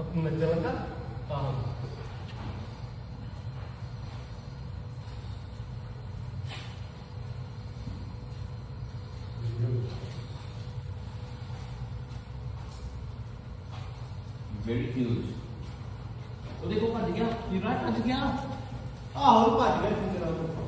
नजर का हाँ वेरी ह्यूज। तो देखो भज गया, भज गया। आहो भज गया।